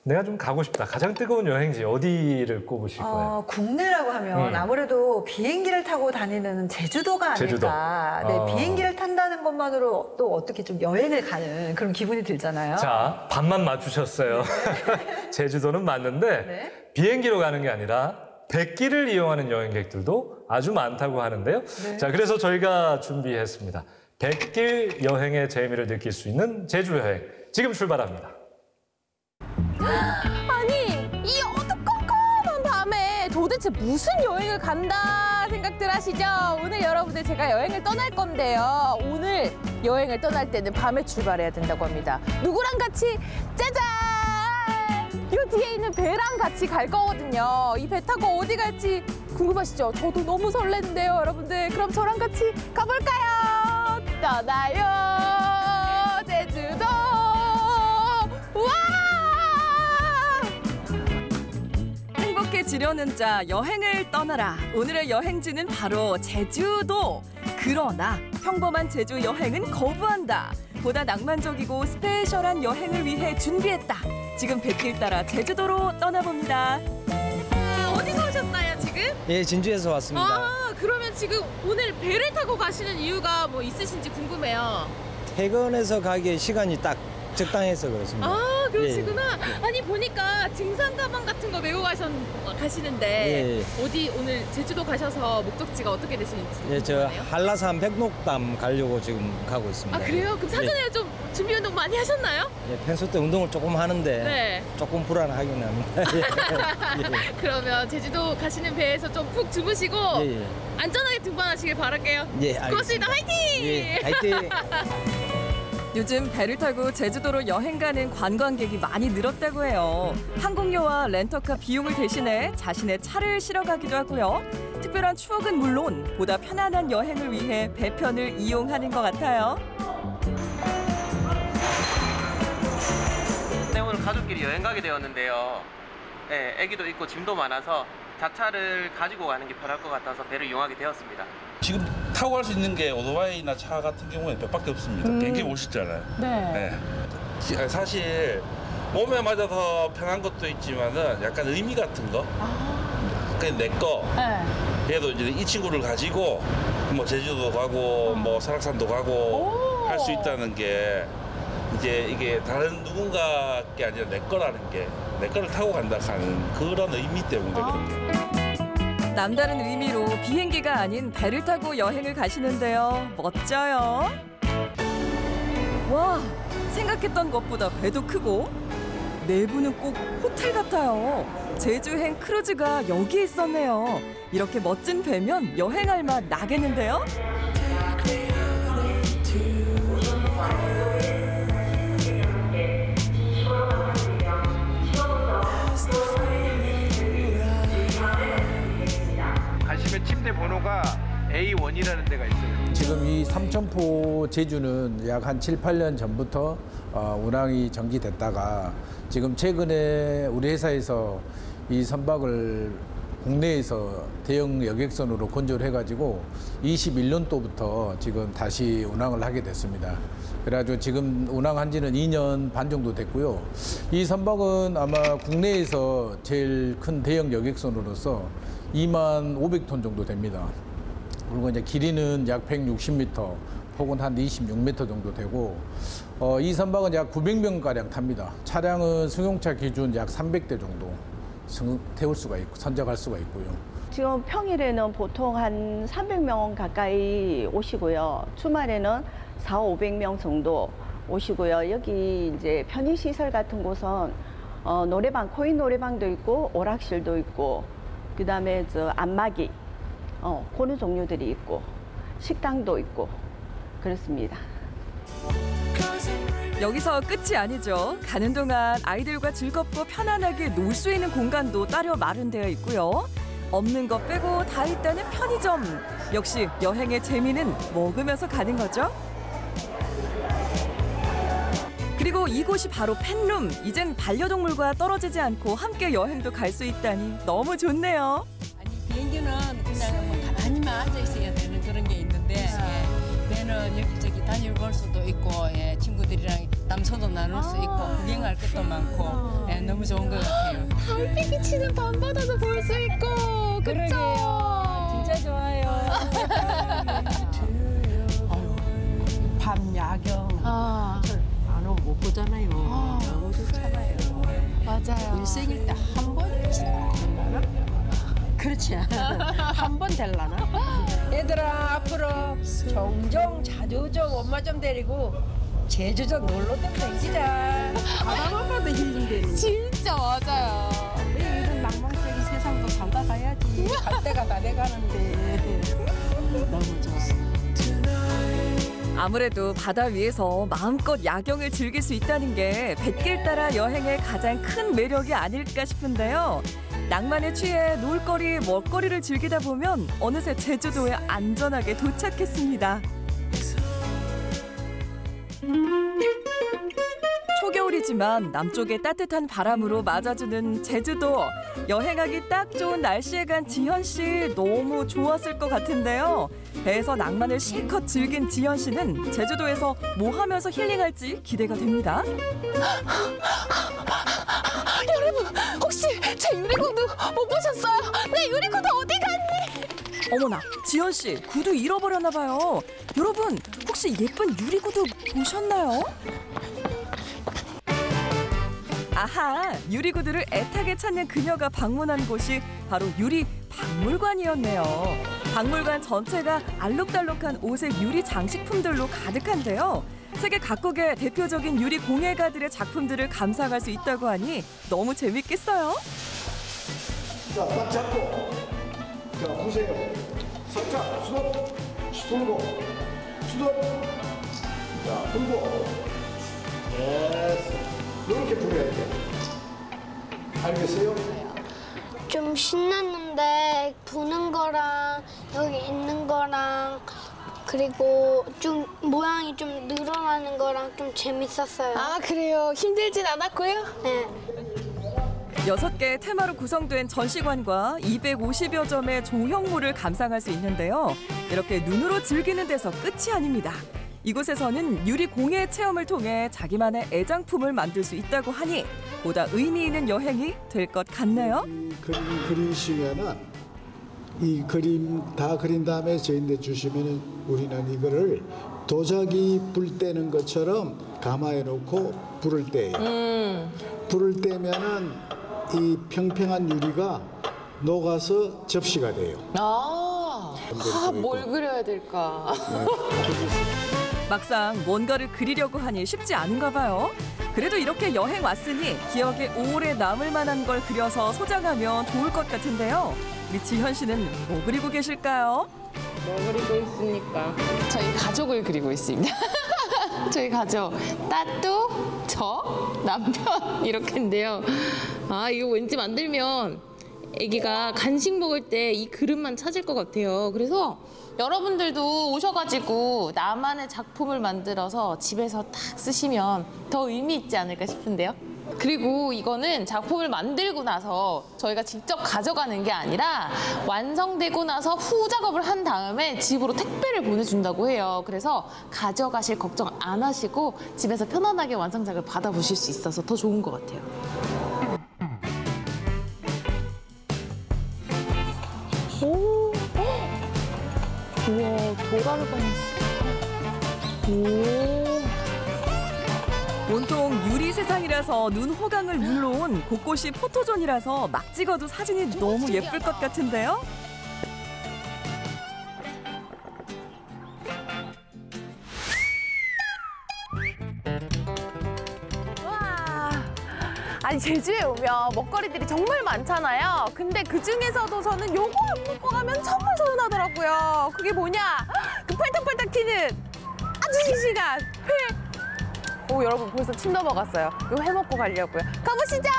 내가 좀 가고 싶다. 가장 뜨거운 여행지 어디를 꼽으실 거예요? 국내라고 하면 아무래도 비행기를 타고 다니는 제주도가 아닐까. 제주도. 네, 비행기를 탄다는 것만으로 또 어떻게 좀 여행을 가는 그런 기분이 들잖아요. 자, 반만 맞추셨어요. 제주도는 맞는데 네. 비행기로 가는 게 아니라 백기를 이용하는 여행객들도 아주 많다고 하는데요. 네. 자, 그래서 저희가 준비했습니다. 백길 여행의 재미를 느낄 수 있는 제주 여행. 지금 출발합니다. 아니, 이 어두컴컴한 밤에 도대체 무슨 여행을 간다 생각들 하시죠? 오늘 여러분들 제가 여행을 떠날 건데요. 오늘 여행을 떠날 때는 밤에 출발해야 된다고 합니다. 누구랑 같이? 짜잔! 요 뒤에 있는 배랑 같이 갈 거거든요. 이 배 타고 어디 갈지 궁금하시죠? 저도 너무 설레는데요, 여러분들. 그럼 저랑 같이 가볼까요? 떠나요, 제주도! 우와! 행복해지려는 자, 여행을 떠나라. 오늘의 여행지는 바로 제주도. 그러나 평범한 제주 여행은 거부한다. 보다 낭만적이고 스페셜한 여행을 위해 준비했다. 지금 백길 따라 제주도로 떠나봅니다. 어디서 오셨어요, 지금? 예, 진주에서 왔습니다. 아, 그러면 지금 오늘 배를 타고 가시는 이유가 뭐 있으신지 궁금해요. 퇴근해서 가기에 시간이 딱 적당해서 그렇습니다. 아, 그러시구나. 예. 아니, 보니까 등산 가방 같은 거 메고 가시는데 예. 어디 오늘 제주도 가셔서 목적지가 어떻게 되시는지 예, 저 궁금하네요. 한라산 백록담 가려고 지금 가고 있습니다. 아, 그래요? 그럼 사전에 예. 좀 준비 운동 많이 하셨나요? 예, 평소 때 운동을 조금 하는데 네. 조금 불안하긴 합니다. 예. 그러면 제주도 가시는 배에서 좀 푹 주무시고 예, 예. 안전하게 등반하시길 바랄게요. 예, 고맙습니다. 알겠습니다. 화이팅! 예, 화이팅! 요즘 배를 타고 제주도로 여행 가는 관광객이 많이 늘었다고 해요. 항공료와 렌터카 비용을 대신해 자신의 차를 실어 가기도 하고요. 특별한 추억은 물론 보다 편안한 여행을 위해 배편을 이용하는 것 같아요. 네, 오늘 가족끼리 여행 가게 되었는데요. 네, 애기도 있고 짐도 많아서 자차를 가지고 가는 게 편할 것 같아서 배를 이용하게 되었습니다. 지금 타고 갈 수 있는 게 오토바이나 차 같은 경우에 배밖에 없습니다. 비행기 오시잖아요. 네. 네. 사실 몸에 맞아서 편한 것도 있지만은 약간 의미 같은 거. 그게 내 거. 네. 그래도 이제 이 친구를 가지고 뭐 제주도 가고 뭐 설악산도 가고 할 수 있다는 게 이제 이게 다른 누군가게 아니라 내 거라는 게 내 거를 타고 간다 하는 그런 의미 때문에 그렇게. 남다른 의미로 비행기가 아닌 배를 타고 여행을 가시는데요. 멋져요. 와, 생각했던 것보다 배도 크고 내부는 꼭 호텔 같아요. 제주행 크루즈가 여기 있었네요. 이렇게 멋진 배면 여행할 맛 나겠는데요? 가시면 침대 번호가 A1이라는 데가 있어요. 지금 이 삼천포 제주는 약 한 7, 8년 전부터 운항이 정지됐다가 지금 최근에 우리 회사에서 이 선박을 국내에서 대형 여객선으로 건조를 해가지고 21년도부터 지금 다시 운항을 하게 됐습니다. 그래가지고 지금 운항한 지는 2년 반 정도 됐고요. 이 선박은 아마 국내에서 제일 큰 대형 여객선으로서 2만 500톤 정도 됩니다. 그리고 이제 길이는 약 160m, 폭은 한 26m 정도 되고, 이 선박은 약 900명가량 탑니다. 차량은 승용차 기준 약 300대 정도 태울 수가 있고, 선적할 수가 있고요. 지금 평일에는 보통 한 300명 가까이 오시고요. 주말에는 400~500명 정도 오시고요. 여기 이제 편의시설 같은 곳은 노래방, 코인 노래방도 있고, 오락실도 있고, 그 다음에 안마기, 그런 종류들이 있고, 식당도 있고, 그렇습니다. 여기서 끝이 아니죠. 가는 동안 아이들과 즐겁고 편안하게 놀 수 있는 공간도 따로 마련되어 있고요. 없는 것 빼고 다 있다는 편의점. 역시 여행의 재미는 먹으면서 가는 거죠. 그리고 이곳이 바로 펫룸. 이젠 반려동물과 떨어지지 않고 함께 여행도 갈 수 있다니 너무 좋네요. 비행기는 그냥 뭐 가만히만 앉아 있어야 되는 그런 게 있는데 배는 오면은 여기저기 다녀볼 수도 있고, 예, 친구들이랑 담소도 나눌 수 있고, 구경할 것도 많고, 예, 너무 좋은 것 같아요. 달빛이 치는 밤바다도 볼 수 있고, 그러게요. 진짜 좋아요. 밤 야경 안 오면 못 보잖아요. 너무 좋잖아요. 맞아요. 일생일 때 한 번쯤 될라나? 그렇지. 한 번 될라나? 얘들아 앞으로 종종 자주 좀 엄마 좀 데리고 제주 좀 놀러 좀 다니자. 바다만 봐도 힐링되는. 진짜 맞아요. 이런 낭만적인 세상도 살다 가야지. 갈 때가 다 돼가는데 너무 좋아. 아무래도 바다 위에서 마음껏 야경을 즐길 수 있다는 게 뱃길 따라 여행의 가장 큰 매력이 아닐까 싶은데요. 낭만에 취해 놀거리, 먹거리를 즐기다 보면 어느새 제주도에 안전하게 도착했습니다. 초겨울이지만 남쪽의 따뜻한 바람으로 맞아주는 제주도. 여행하기 딱 좋은 날씨에 간 지현 씨 너무 좋았을 것 같은데요. 배에서 낭만을 실컷 즐긴 지현 씨는 제주도에서 뭐 하면서 힐링할지 기대가 됩니다. 여러분, 혹시 제 유리구두 못 보셨어요? 내 유리구두 어디 갔니? 어머나, 지현 씨 구두 잃어버렸나 봐요. 여러분, 혹시 예쁜 유리구두 보셨나요? 아하, 유리구두를 애타게 찾는 그녀가 방문한 곳이 바로 유리박물관이었네요. 박물관 전체가 알록달록한 오색 유리 장식품들로 가득한데요. 세계 각국의 대표적인 유리 공예가들의 작품들을 감상할 수 있다고 하니 너무 재밌겠어요. 자, 딱 잡고, 자, 보세요. 석자, 수동, 풀고, 수동, 자, 풀고. 됐어. 이렇게 풀어야 돼. 알겠어요? 좀 신났는데 부는 거랑 여기 있는 거랑 그리고 좀 모양이 좀 늘어나는 거랑 좀 재밌었어요. 아, 그래요? 힘들진 않았고요? 네. 6개 테마로 구성된 전시관과 250여 점의 조형물을 감상할 수 있는데요. 이렇게 눈으로 즐기는 데서 끝이 아닙니다. 이곳에서는 유리 공예 체험을 통해 자기만의 애장품을 만들 수 있다고 하니 보다 의미 있는 여행이 될 것 같네요. 그림 그리시면은 이 그림 다 그린 다음에 저희한테 주시면은 우리는 이거를 도자기 불 떼는 것처럼 가마에 놓고 불을 떼요. 불을 떼면은 이 평평한 유리가 녹아서 접시가 돼요. 뭘 그려야 될까? 막상 뭔가를 그리려고 하니 쉽지 않은가 봐요. 그래도 이렇게 여행 왔으니 기억에 오래 남을 만한 걸 그려서 소장하면 좋을 것 같은데요. 우리 지현 씨는 뭐 그리고 계실까요? 뭐 그리고 있습니까? 저희 가족을 그리고 있습니다. 저희 가족, 따뚜, 저, 남편 이렇게인데요. 아, 이거 왠지 만들면 아기가 간식 먹을 때 이 그릇만 찾을 것 같아요. 그래서 여러분들도 오셔가지고 나만의 작품을 만들어서 집에서 딱 쓰시면 더 의미 있지 않을까 싶은데요. 그리고 이거는 작품을 만들고 나서 저희가 직접 가져가는 게 아니라 완성되고 나서 후 작업을 한 다음에 집으로 택배를 보내준다고 해요. 그래서 가져가실 걱정 안 하시고 집에서 편안하게 완성작을 받아보실 수 있어서 더 좋은 것 같아요. 오, 우와, 도라르가 오. 온통 유리 세상이라서 눈 호강을 물론 곳곳이 포토존이라서 막 찍어도 사진이 너무 예쁠 것 같은데요. 아니, 제주에 오면 먹거리들이 정말 많잖아요. 근데 그 중에서도 저는 요거 안 먹고 가면 정말 서운하더라고요. 그게 뭐냐? 그 펄떡펄떡 튀는 아주 싱싱한 회. 오, 여러분 벌써 침 넘어갔어요. 요 회 먹고 가려고요. 가보시죠.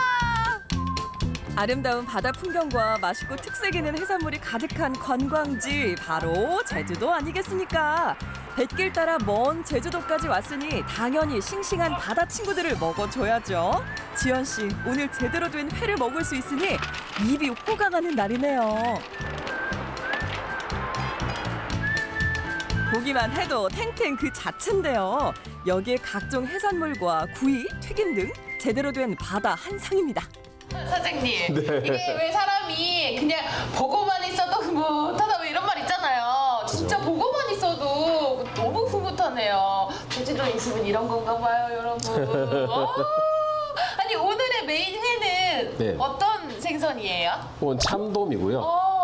아름다운 바다 풍경과 맛있고 특색 있는 해산물이 가득한 관광지 바로 제주도 아니겠습니까? 뱃길 따라 먼 제주도까지 왔으니 당연히 싱싱한 바다 친구들을 먹어줘야죠. 지연 씨, 오늘 제대로 된 회를 먹을 수 있으니 입이 호강하는 날이네요. 보기만 해도 탱탱 그 자체인데요. 여기에 각종 해산물과 구이, 튀김 등 제대로 된 바다 한상입니다. 사장님, 네. 이게 왜 사람이 그냥 보고만 있어도 흐뭇하다 왜 이런 말 있잖아요. 진짜 보고만 있어도 너무 흐뭇하네요. 제주도에 있으면 이런 건가 봐요, 여러분. 아니 오늘의 메인 회는 네. 어떤 생선이에요? 이건 참돔이고요.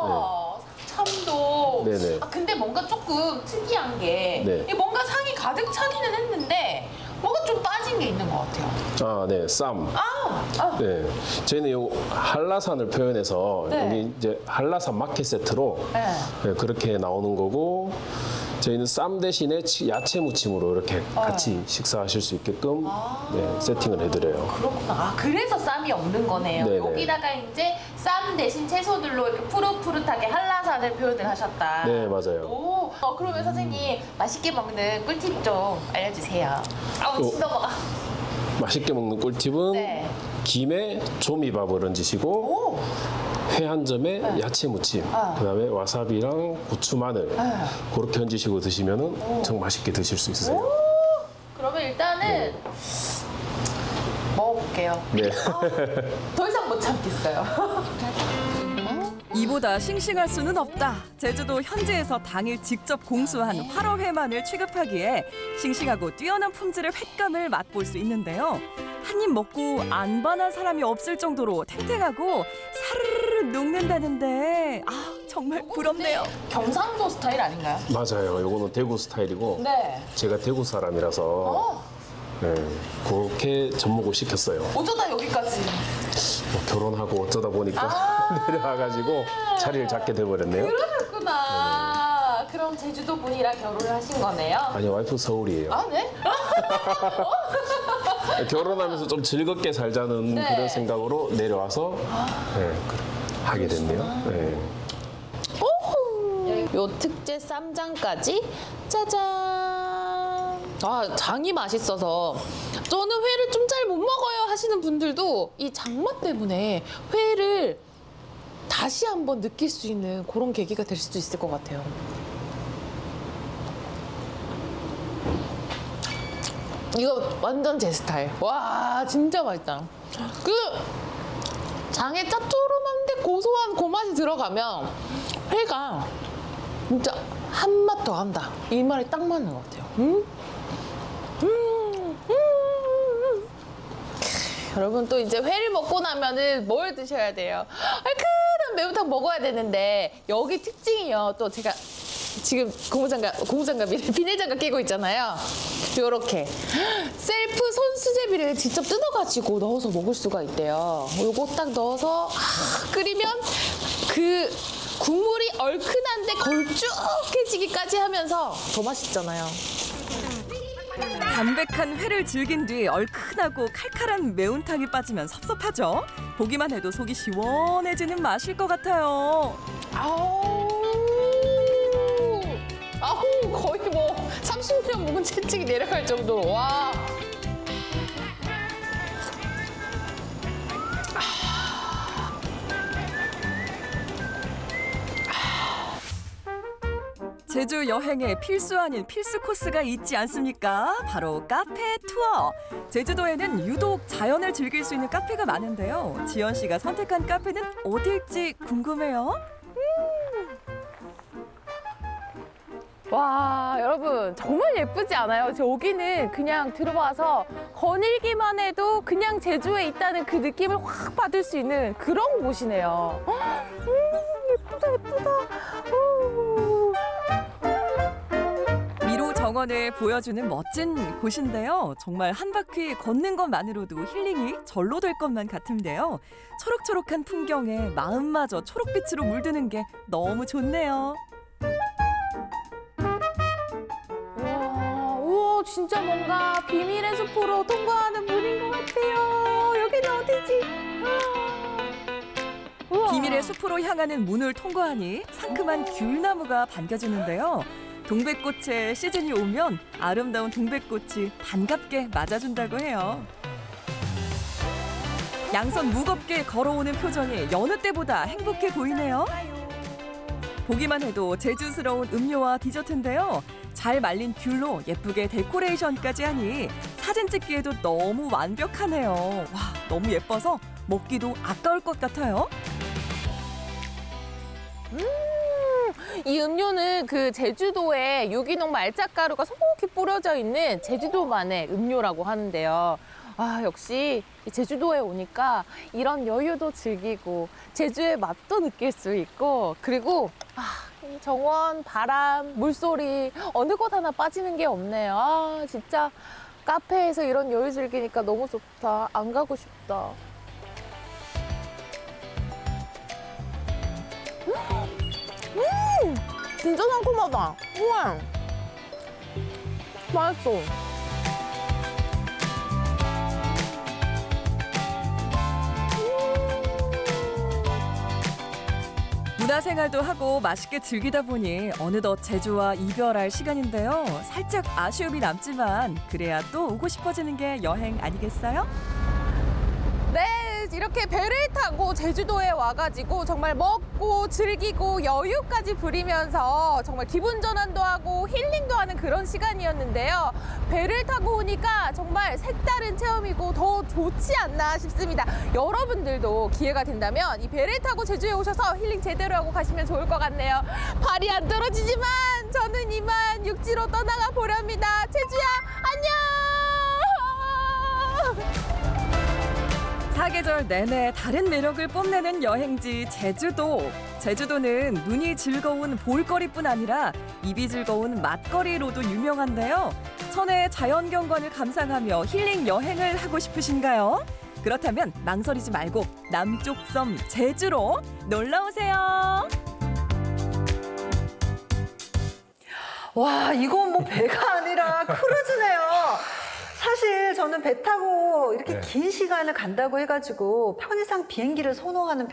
참돔. 네네. 아 근데 뭔가 조금 특이한 게 네. 이게 뭔가 상이 가득 차기는 했는데 뭔가 좀 빠진 게 있는 것 같아요. 아, 네, 쌈. 네, 저희는 요 한라산을 표현해서 네. 여기 이제 한라산 마켓 세트로 네. 네, 그렇게 나오는 거고 저희는 쌈 대신에 야채 무침으로 이렇게 같이 식사하실 수 있게끔 네, 세팅을 해드려요. 그렇구나. 아, 그래서 쌈이 없는 거네요. 네네. 여기다가 이제 쌈 대신 채소들로 이렇게 푸릇푸릇하게 한라산을 표현을 하셨다. 네, 맞아요. 오, 그러면 선생님 맛있게 먹는 꿀팁 좀 알려주세요. 아우, 침 넘어가. 맛있게 먹는 꿀팁은 네. 김에 조미밥을 얹으시고 회 한 점에 야채 무침, 그다음에 와사비랑 고추 마늘 그렇게 얹으시고 드시면은 정말 맛있게 드실 수 있으세요. 그러면 일단은 먹어볼게요. 네. 더 이상 못 참겠어요. 이보다 싱싱할 수는 없다. 제주도 현지에서 당일 직접 공수한 화로회만을 취급하기에 싱싱하고 뛰어난 품질의 횟감을 맛볼 수 있는데요. 한 입 먹고 안 반한 사람이 없을 정도로 탱탱하고 사르르 녹는다는데 정말 부럽네요. 경상도 스타일 아닌가요? 맞아요. 요거는 대구 스타일이고 네. 제가 대구 사람이라서 네, 그렇게 접목을 시켰어요. 어쩌다 여기까지. 뭐 결혼하고 어쩌다 보니까 내려와가지고 자리를 잡게 돼버렸네요. 그러셨구나. 그럼 제주도 분이랑 결혼을 하신 거네요? 아니 와이프 서울이에요. 아, 네? 결혼하면서 좀 즐겁게 살자는 네. 그런 생각으로 내려와서 네, 하게 됐네요. 네. 요 특제 쌈장까지 짜잔. 아, 장이 맛있어서 저는 회를 좀 잘 못 먹어요 하시는 분들도 이 장맛 때문에 회를 다시 한번 느낄 수 있는 그런 계기가 될 수도 있을 것 같아요. 이거 완전 제 스타일. 와, 진짜 맛있다. 그 장에 짭조름한데 고소한 그 맛이 들어가면 회가 진짜 한 맛 더 한다. 이 말이 딱 맞는 것 같아요. 여러분 또 이제 회를 먹고 나면은 뭘 드셔야 돼요? 얼큰한 매운탕 먹어야 되는데 여기 특징이요. 또 제가 지금 고무장갑 비닐장갑 끼고 있잖아요. 요렇게 셀프 손수제비를 직접 뜯어가지고 넣어서 먹을 수가 있대요. 요거 딱 넣어서 끓이면 그 국물이 얼큰한데 걸쭉해지기까지 하면서 더 맛있잖아요. 담백한 회를 즐긴 뒤 얼큰하고 칼칼한 매운탕이 빠지면 섭섭하죠. 보기만 해도 속이 시원해지는 맛일 것 같아요. 아우, 거의 뭐 30년 묵은 채찍이 내려갈 정도로. 와. 제주 여행에 필수 아닌 필수 코스가 있지 않습니까? 바로 카페 투어. 제주도에는 유독 자연을 즐길 수 있는 카페가 많은데요. 지연 씨가 선택한 카페는 어딜지 궁금해요. 와, 여러분 정말 예쁘지 않아요? 여기는 그냥 들어와서 거닐기만 해도 그냥 제주에 있다는 그 느낌을 확 받을 수 있는 그런 곳이네요. 예쁘다, 예쁘다. 미로 정원을 보여주는 멋진 곳인데요. 정말 한 바퀴 걷는 것만으로도 힐링이 절로 될 것만 같은데요. 초록초록한 풍경에 마음마저 초록빛으로 물드는 게 너무 좋네요. 우와, 진짜 뭔가 비밀의 숲으로 통과하는 문인 것 같아요. 여기는 어디지? 비밀의 숲으로 향하는 문을 통과하니 상큼한 귤나무가 반겨주는데요. 동백꽃의 시즌이 오면 아름다운 동백꽃이 반갑게 맞아준다고 해요. 양손 무겁게 걸어오는 표정이 여느 때보다 행복해 보이네요. 보기만 해도 제주스러운 음료와 디저트인데요. 잘 말린 귤로 예쁘게 데코레이션까지 하니 사진 찍기에도 너무 완벽하네요. 와, 너무 예뻐서 먹기도 아까울 것 같아요. 이 음료는 그 제주도에 유기농 말짝가루가 소복히 뿌려져 있는 제주도만의 음료라고 하는데요. 아, 역시 제주도에 오니까 이런 여유도 즐기고 제주의 맛도 느낄 수 있고, 그리고 이 정원, 바람, 물소리 어느 것 하나 빠지는 게 없네요. 아, 진짜 카페에서 이런 여유 즐기니까 너무 좋다. 안 가고 싶다. 진짜 상큼하다. 우와, 맛있어. 문화생활도 하고 맛있게 즐기다 보니 어느덧 제주와 이별할 시간인데요. 살짝 아쉬움이 남지만 그래야 또 오고 싶어지는 게 여행 아니겠어요? 네, 이렇게 배를 타고 제주도에 와가지고 정말 먹고 즐기고 여유까지 부리면서 정말 기분 전환도 하고 힐링도 하는 그런 시간이었는데요. 배를 타고 오니까 정말 색다른 체험이고 더 좋지 않나 싶습니다. 여러분들도 기회가 된다면 이 배를 타고 제주에 오셔서 힐링 제대로 하고 가시면 좋을 것 같네요. 발이 안 떨어지지만 저는 이만 육지로 떠나가 보렵니다. 제주야, 안녕! 사계절 내내 다른 매력을 뽐내는 여행지 제주도. 제주도는 눈이 즐거운 볼거리뿐 아니라 입이 즐거운 맛거리로도 유명한데요. 천혜의 자연경관을 감상하며 힐링 여행을 하고 싶으신가요? 그렇다면 망설이지 말고 남쪽 섬 제주로 놀러오세요. 와, 이건 뭐 배가 아니라 크루즈네요. 사실 저는 배 타고 이렇게 긴 시간을 간다고 해가지고 편의상 비행기를 선호하는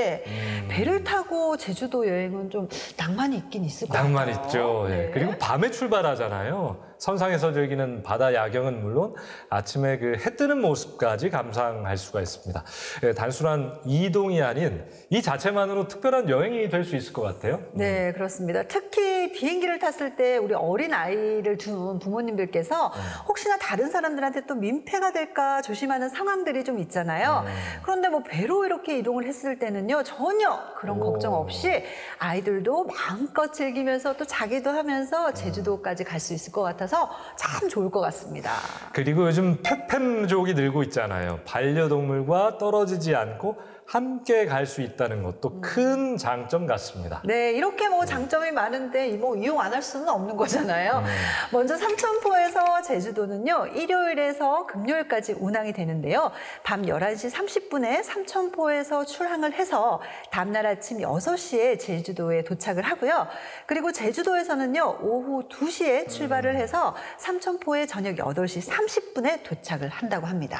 편인데 배를 타고 제주도 여행은 좀 낭만이 있긴 있을 것 같아요. 낭만 있죠. 예. 그리고 밤에 출발하잖아요. 선상에서 즐기는 바다 야경은 물론 아침에 그 해 뜨는 모습까지 감상할 수가 있습니다. 예, 단순한 이동이 아닌 이 자체만으로 특별한 여행이 될 수 있을 것 같아요. 네, 그렇습니다. 특히 비행기를 탔을 때 우리 어린 아이를 둔 부모님들께서 혹시나 다른 사람들한테 또 민폐가 될까 조심하는 상황들이 좀 있잖아요. 그런데 뭐 배로 이렇게 이동을 했을 때는요, 전혀 그런 걱정 없이 아이들도 마음껏 즐기면서 또 자기도 하면서 제주도까지 갈 수 있을 것 같아서 참 좋을 것 같습니다. 그리고 요즘 펫팸족이 늘고 있잖아요. 반려동물과 떨어지지 않고 함께 갈 수 있다는 것도 큰 장점 같습니다. 네, 이렇게 뭐 장점이 많은데 뭐 이용 안 할 수는 없는 거잖아요. 먼저 삼천포에서 제주도는요, 일요일에서 금요일까지 운항이 되는데요. 밤 11시 30분에 삼천포에서 출항을 해서 다음날 아침 6시에 제주도에 도착을 하고요. 그리고 제주도에서는요, 오후 2시에 출발을 해서 삼천포에 저녁 8시 30분에 도착을 한다고 합니다.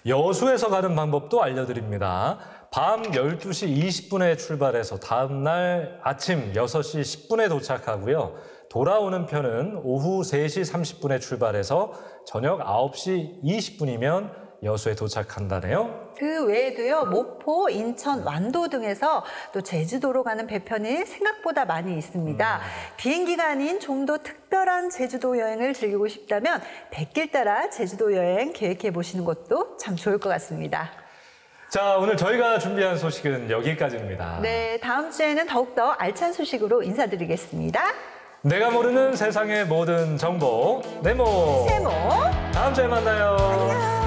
여수에서 가는 방법도 알려드립니다. 밤 12시 20분에 출발해서 다음날 아침 6시 10분에 도착하고요. 돌아오는 편은 오후 3시 30분에 출발해서 저녁 9시 20분이면 여수에 도착한다네요. 그 외에도요, 목포, 인천, 완도 등에서 또 제주도로 가는 배편이 생각보다 많이 있습니다. 비행기가 아닌 좀 더 특별한 제주도 여행을 즐기고 싶다면 백길 따라 제주도 여행 계획해 보시는 것도 참 좋을 것 같습니다. 자, 오늘 저희가 준비한 소식은 여기까지입니다. 네, 다음 주에는 더욱더 알찬 소식으로 인사드리겠습니다. 내가 모르는 세상의 모든 정보, 네모. 세모. 다음 주에 만나요. 안녕.